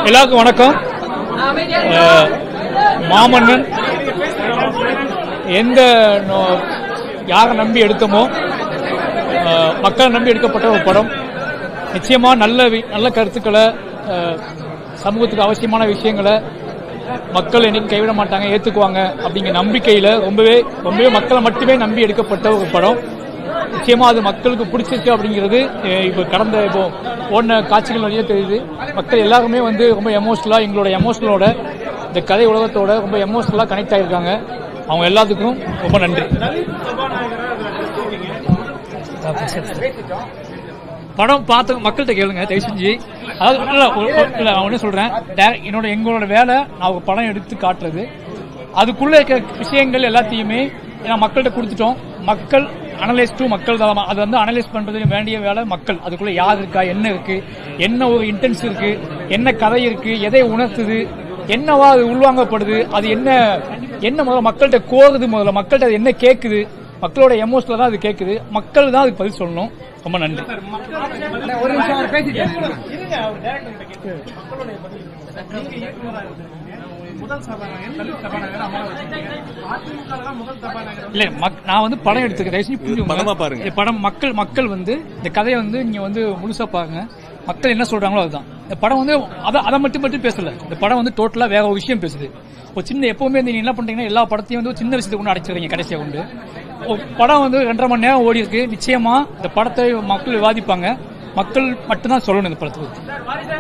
எல்லாருக்கும் வணக்கம். மாமன்னன் எந்த யாரை நம்பி எடுத்தோமோ மக்களை நம்பி எடுக்கப்பட்ட ஒரு படம். நிச்சயமா நல்ல கருத்துக்களை, சமூகத்துக்கு அவசியமான விஷயங்களை மக்கள் என்னைக்கு கைவிட மாட்டாங்க, ஏத்துக்குவாங்க அப்படிங்கிற நம்பிக்கையில ரொம்பவே மக்களை மட்டுமே நம்பி எடுக்கப்பட்ட ஒரு படம். நிச்சயமா அது மக்களுக்கு பிடிச்சிருக்கு அப்படிங்கிறது இப்போ ஓடின காட்சிகள் வழியே தெரியுது. மக்கள் எல்லாருமே ரொம்ப எமோஷனலா, எங்களோட எமோஷனலோட இந்த கதை உலகத்தோட ரொம்ப எமோஷனலா கனெக்ட் ஆயிருக்காங்க. அவங்க எல்லாத்துக்கும் ரொம்ப நன்றி. படம் பார்த்து மக்கள்கிட்ட கேளுங்க தயவு செஞ்சு. அதாவது ஒண்ணு சொல்றேன், எங்களோட வேலை நான் ஒரு படம் எடுத்து காட்டுறது. அதுக்குள்ள இருக்க விஷயங்கள் எல்லாத்தையுமே மக்கள்கிட்ட கொடுத்துட்டோம். மக்கள் அனலைஸ் டு மக்கள் தான். அது அனலைஸ் பண்றது வேண்டிய வேலை மக்கள். அதுக்குள்ள யார் இருக்கா, என்ன இருக்கு, என்ன ஒரு இன்டென்ஸ் இருக்கு, என்ன கதை இருக்கு, எதை உணர்த்துது, என்னவா அது உள்வாங்கப்படுது, அது என்ன முதல்ல மக்கள்கிட்ட கோருது, முதல்ல மக்கள்கிட்ட அது என்ன கேட்குது, மக்களோட எமோஷனல் தான் அது கேட்குது. மக்கள் தான் அதுக்கு பதில் சொல்லணும். ரொம்ப நன்றி. இல்ல, நான் படம் எடுத்துக்கிறேன். படம் மக்கள் இந்த கதையை நீங்க முழுசா பாருங்க. மக்கள் என்ன சொல்றாங்களோ அதுதான். இந்த படம் அதை மட்டும் பேசல. இந்த படம் டோட்டலா வேற ஒரு விஷயம் பேசுது. ஒரு சின்ன எப்பவுமே நீங்க என்ன பண்றீங்கன்னா எல்லா படத்தையும் சின்ன விஷயத்தை கொண்டு அடைச்சிடுறீங்க. கடைசியா கொண்டு படம் 2.5 மணி நேரம் ஓடி இருக்கு. நிச்சயமா இந்த படத்தை மக்கள் விவாதிப்பாங்க. மக்கள் மட்டும்தான் சொல்லணும் இந்த படத்தை பத்தி.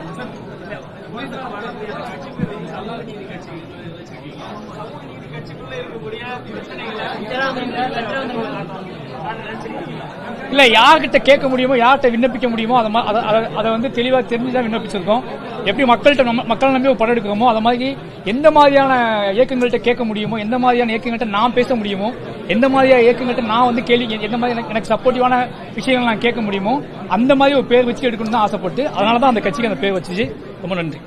இல்ல, யார்கிட்ட கேட்க முடியுமோ, யார்கிட்ட விண்ணப்பிக்க முடியுமோ அதை தெளிவா தெரிஞ்சுதான் விண்ணப்பிச்சிருக்கோம். எப்படி மக்களை நம்பி ஒரு படம் எடுக்கிறோமோ அது மாதிரி எந்த மாதிரியான இயக்கங்கள்ட்ட கேட்க முடியுமோ, எந்த மாதிரியான இயக்கங்கள்ட்ட நான் பேச முடியுமோ, எந்த மாதிரியான இயக்கங்கள்ட்ட நான் கேள்வி, எந்த மாதிரி எனக்கு சப்போர்ட்டிவான விஷயங்கள் நான் கேட்க முடியுமோ அந்த மாதிரி ஒரு பேர் வச்சு எடுக்கணும்னு தான் ஆசைப்பட்டு, அதனாலதான் அந்த கட்சிக்கு அந்த பேர் வச்சு. ரொம்ப நன்றி.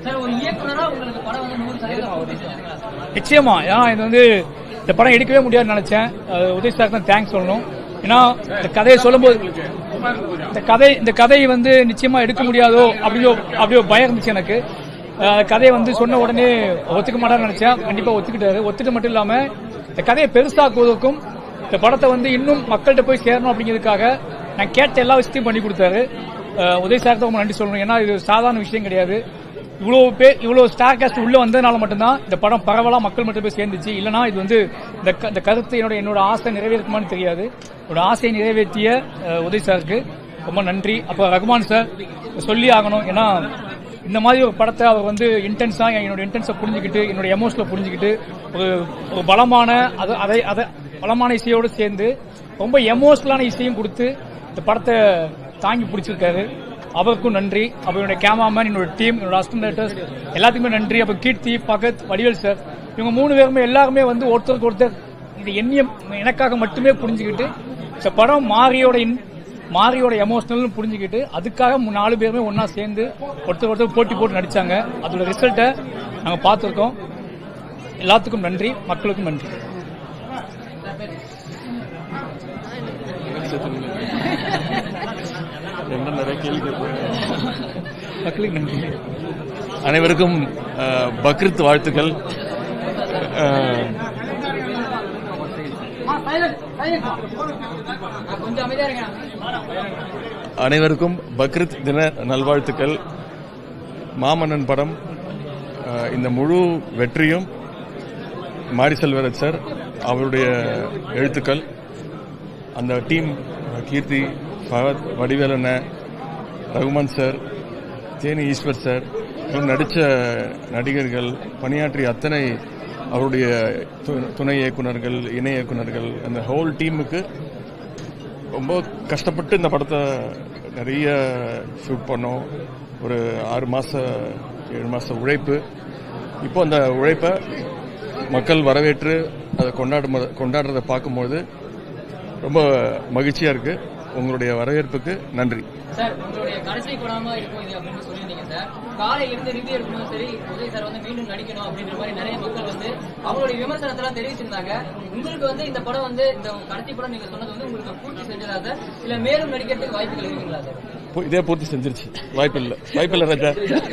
நிச்சயமா, ஏன்னா இது இந்த படம் எடுக்கவே முடியாதுன்னு நினைச்சேன். உதய் சார் தான் தேங்க்ஸ் சொல்லணும். ஏன்னா இந்த கதையை சொல்லும்போது இந்த கதை நிச்சயமா எடுக்க முடியாதோ அப்படியோ பயம் இருந்துச்சு எனக்கு. கதையை சொன்ன உடனே ஒத்துக்க மாட்டான்னு நினைச்சேன். கண்டிப்பா ஒத்துக்கிட்டாரு. ஒத்துக்க மட்டும் இல்லாம இந்த கதையை பெருசாக்குவதற்கும் இந்த படத்தை இன்னும் மக்கள்கிட்ட போய் சேரணும் அப்படிங்கிறதுக்காக நான் கேட்ட எல்லா விஷயத்தையும் பண்ணி கொடுத்தாரு. உதய் சார் தான் ரொம்ப நன்றி சொல்லணும். ஏன்னா இது சாதாரண விஷயம் கிடையாது. இவ்வளவு ஸ்டார் காஸ்ட் உள்ள வந்ததுனால மட்டும்தான் இந்த படம் பரவலா மக்கள் மட்டும் போய் சேர்ந்துச்சு. இல்லனா இது இந்த கருத்து என்னோட ஆசை நிறைவேற்றுமான்னு தெரியாது. என்னோட ஆசையை நிறைவேற்றிய உதய் சாருக்கு ரொம்ப நன்றி. அப்ப ரகுமான் சார் சொல்லி ஆகணும். ஏன்னா இந்த மாதிரி ஒரு படத்தை அவர் இன்டென்ஸா என்னோட இன்டென்ஸை புரிஞ்சுக்கிட்டு, என்னோட எமோஷனலை புரிஞ்சுக்கிட்டு ஒரு பலமான இசையோடு சேர்ந்து ரொம்ப எமோஷனலான இசையும் கொடுத்து இந்த படத்தை தாங்கி பிடிச்சிருக்காரு. அவருக்கும் நன்றி. அப்ப என்னோட கேமராமேன், என்னோட டீம், என்னோட அசிஸ்டன்ட் டைரக்டர்ஸ் எல்லாத்துக்குமே நன்றி. அப்ப கீர்த்தி, பகத், வடிவேல் சார், இவங்க 3 பேருமே எல்லாருமே ஒருத்தருக்கு ஒருத்தர் இந்த எண்ணியம் எனக்காக மட்டுமே புரிஞ்சுக்கிட்டு இந்த படம் மாரியோட எமோஷனல் புரிஞ்சுக்கிட்டு அதுக்காக 4 பேருமே ஒன்னா சேர்ந்து ஒருத்தர் போட்டி போட்டு நடிச்சாங்க. அதோட ரிசல்ட்டை நாங்க பார்த்திருக்கோம். எல்லாத்துக்கும் நன்றி. மக்களுக்கும் நன்றி. அனைவருக்கும் பக்ரீத் வாழ்த்துக்கள். அனைவருக்கும் பக்ரீத் தின நல்வாழ்த்துக்கள். மாமன்னன் படம் இந்த முழு வெற்றியும் மாரி செல்வராஜ் சார் அவருடைய எழுத்துக்கள், அந்த டீம் கீர்த்தி, பகத், வடிவேல் அண்ணன், ரகுமான் சார், தேனி ஈஸ்வர் சார், நடித்த நடிகர்கள், பணியாற்றிய அத்தனை அவருடைய துணை இயக்குநர்கள், இணை இயக்குநர்கள், அந்த ஹோல் டீமுக்கு ரொம்ப கஷ்டப்பட்டு இந்த படத்தை நிறைய ஷூட் பண்ணோம். ஒரு 6 மாசம் 7 மாசம் உழைப்பு. இப்போ அந்த உழைப்பை மக்கள் வரவேற்று அதை கொண்டாடுறதை பார்க்கும்போது ரொம்ப மகிழ்ச்சியா இருக்கு. உங்களுடைய வரவேற்புக்கு நன்றி. சார், உங்களுடைய கடைசி படமா இருக்கும் இது அப்படின்னு சொல்லியிருந்தீங்க சார். காலை இருந்து ரிவ்யூ எடுக்கணும், சரி உதய் சார் மீண்டும் நடிக்கணும் அப்படின்ற மாதிரி நிறைய மக்கள் அவங்களுடைய விமர்சனத்தெல்லாம் தெரிவிச்சிருந்தாங்க. உங்களுக்கு இந்த படம் இந்த கடைசி படம் நீங்க சொன்னது உங்களுக்கு பூர்த்தி செஞ்சதா சார்? இல்ல மேலும் நடிக்கிறதுக்கு வாய்ப்புகள் இருக்குங்களா சார்? இதே பூர்த்தி செஞ்சிருச்சு. வாய்ப்பில்லை ராஜா.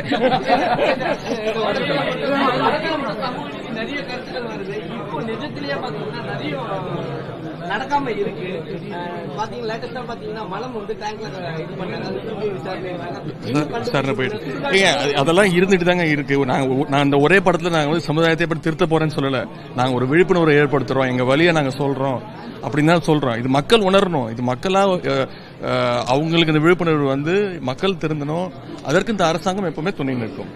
நிறைய கருத்துக்கள் வருது. இப்போ நிஜத்திலேயே பாத்தீங்கன்னா நிறைய நடக்காம இருக்கு. பாத்தீங்கன்னா லேட்டஸ்டா பாத்தீங்கன்னா மலம் வந்து டேங்க்ல இது பண்ணாங்க, விசாரணை போயிட்டு அதெல்லாம் இருந்துட்டு தாங்க இருக்கு. நான் இந்த ஒரே படத்துல நாங்க வந்து சமுதாயத்தை எப்படி திருத்த போறேன்னு சொல்லல. நாங்க ஒரு விழிப்புணர்வை ஏற்படுத்துறோம், எங்க வழியை நாங்க சொல்றோம் அப்படின்னு தான் சொல்றோம். இது மக்கள் உணரணும். இது மக்களா அவங்களுக்கு இந்த விழிப்புணர்வு வந்து மக்கள் திருந்தணும். அதற்கு இந்த அரசாங்கம் எப்பவுமே துணை நிற்கும்.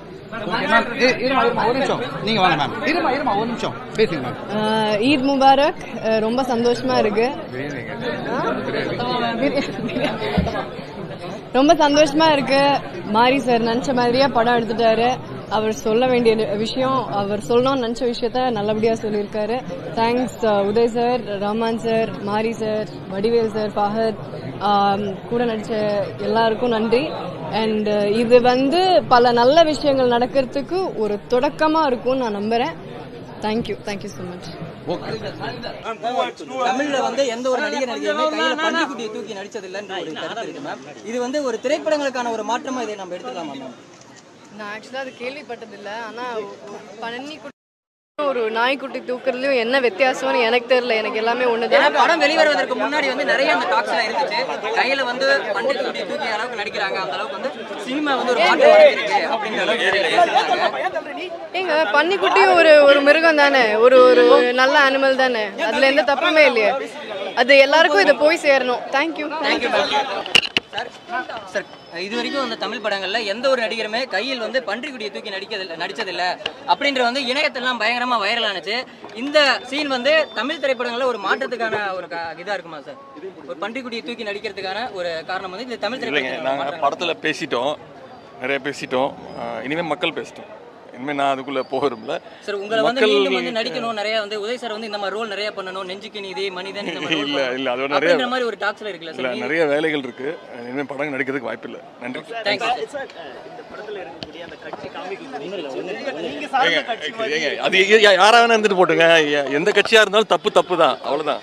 ஈத் முபாரக். ரொம்ப சந்தோஷமா இருக்கு. ரொம்ப சந்தோஷமா இருக்கு. மாரி சார் நினைச்ச மாதிரியே படம் எடுத்துட்டாரு. அவர் சொல்ல வேண்டிய விஷயம், அவர் சொல்லணும்னு நினைச்ச விஷயத்த நல்லபடியா சொல்லியிருக்காரு. Thanks Udhay sir, Rahman sir, Mari sir, Vadivelu sir, Fahadh, கூட நடிச்ச எல்லாருக்கும் நன்றி. அண்ட் இது வந்து பல நல்ல விஷயங்கள் நடக்கிறதுக்கு ஒரு தொடக்கமா இருக்கும்னு நான் நம்புறேன். Thank you so much. தமிழ்ல வந்து எந்த ஒரு நடிகர் நடிகருமே கையில பன்னிக்குட்டியை தூக்கி நடிச்சதில்லைன்ற ஒரு கருத்து இருக்கு மேம். இது வந்து ஒரு திரைப்படங்களுக்கான ஒரு மாற்றமா இதை நம்ம எடுத்துக்கலாமா மேம்? நான் ஆக்சுவலா அது கேள்விப்பட்டதில்லை. ஆனா பன்னிக்குட்டி ஒரு நாய்க்குட்டி தூக்குறதுலயும் என்ன வித்தியாசம்னு எனக்கு தெரியல. எனக்கு எல்லாமே ஒண்ணுதான். படம் வெளிவருவதற்கு முன்னாடி வந்து நிறைய அந்த டாக்ஸ் எல்லாம் இருந்துச்சு. கையில வந்து பன்னிக்குட்டியை தூக்கி அளவுக்கு நடிக்கிறாங்க, அந்த அளவுக்கு வந்து சினிமா வந்து ஒரு மாற்றம் இருக்கு அப்படின்ற அளவுக்கு. ஏங்க பன்னிக்குட்டி ஒரு மிருகம் தானே, ஒரு நல்ல அனிமல் தானே, அதுல எந்த தப்புமே இல்லையே. அது எல்லாருக்கும் இதை போய் சேரணும். தேங்க்யூ. சார், இது வரைக்கும் அந்த தமிழ் படங்கள்ல எந்த ஒரு நடிகருமே கையில் வந்து பன்றிக்குட்டியை தூக்கி நடிச்சதில்லை அப்படின்ற வந்து இணையத்தெல்லாம் பயங்கரமா வைரல் ஆனிச்சு. இந்த சீன் வந்து தமிழ் திரைப்படங்கள்ல ஒரு மாற்றத்துக்கான ஒரு இதா இருக்குமா சார்? ஒரு பன்றிக்குட்டியை தூக்கி நடிக்கிறதுக்கான ஒரு காரணம் வந்து இந்த தமிழ் திரைப்படம். நாங்க படத்துல நிறைய பேசிட்டோம். இனிமே மக்கள் பேசிட்டோம். இனிமே நான் அதுக்குள்ள போகிறோம்ல சார். உங்களை வந்து மீண்டும் வந்து நடிக்கணும், நிறைய வந்து உதய் சார் வந்து இந்த மாதிரி ரோல் நிறைய பண்ணணும், நெஞ்சுக்கு நீதி, மனிதன், இல்ல அது நிறைய மாதிரி ஒரு டாக்ஸ்ல இருக்குல்ல சார்? நிறைய வேலைகள் இருக்கு. இனிமே படம் நடிக்கிறதுக்கு வாய்ப்பு இல்லை. நன்றி. அது யாரா வேணா இருந்துட்டு போட்டுங்க. எந்த கட்சியா இருந்தாலும் தப்பு தான், அவ்வளவுதான்.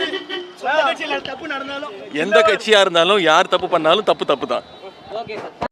எந்த கட்சியா இருந்தாலும் யார் தப்பு பண்ணாலும் தப்பு தான்.